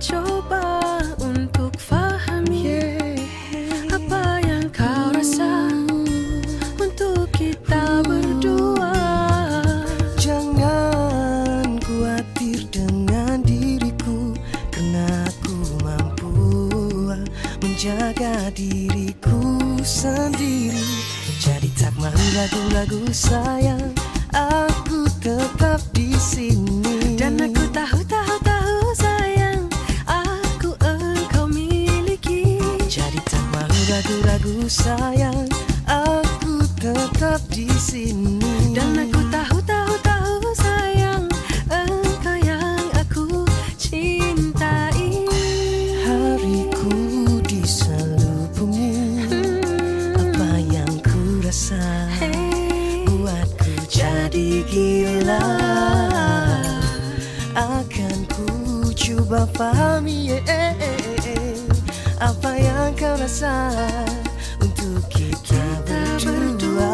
coba untuk fahami apa yang kau rasa untuk kita berdua. Jangan khawatir dengan diriku, karena aku mampu menjaga diriku sendiri. Jadi tak mahu ragu-ragu sayang, aku tetap di sini. Dan aku tahu sayang, aku engkau miliki. Jadi tak mahu ragu-ragu sayang, aku tetap di sini. Dan aku tahu sayang, engkau yang aku cintai. Hariku di seluruhmu, apa yang ku rasa buatku jadi gila. Akan ku coba pahami apa yang kau rasa untuk kita berdua.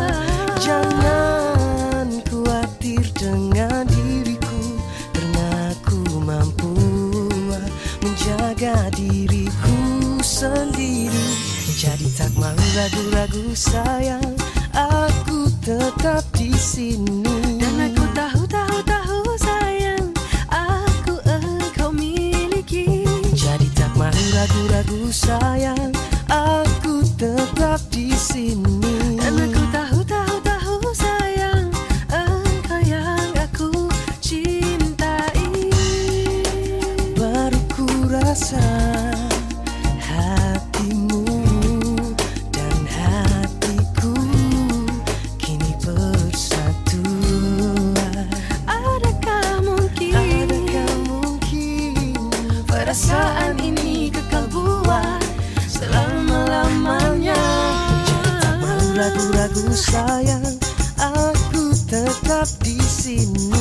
Jangan khawatir dengan diriku, karena aku mampu menjaga diriku sendiri. Jadi tak mau ragu-ragu sayang, aku tetap di sini. Dan aku tahu sayang, aku engkau miliki. Jadi tak mau ragu-ragu sayang, aku tetap di sini. Dan aku tahu sayang, engkau yang aku cintai. Baru ku rasa hatimu dan hatiku kini bersatu. Adakah mungkin perasaan ini kekal buat selama-lamanya? Jadi tak mau ragu-ragu sayang, aku tetap di sini.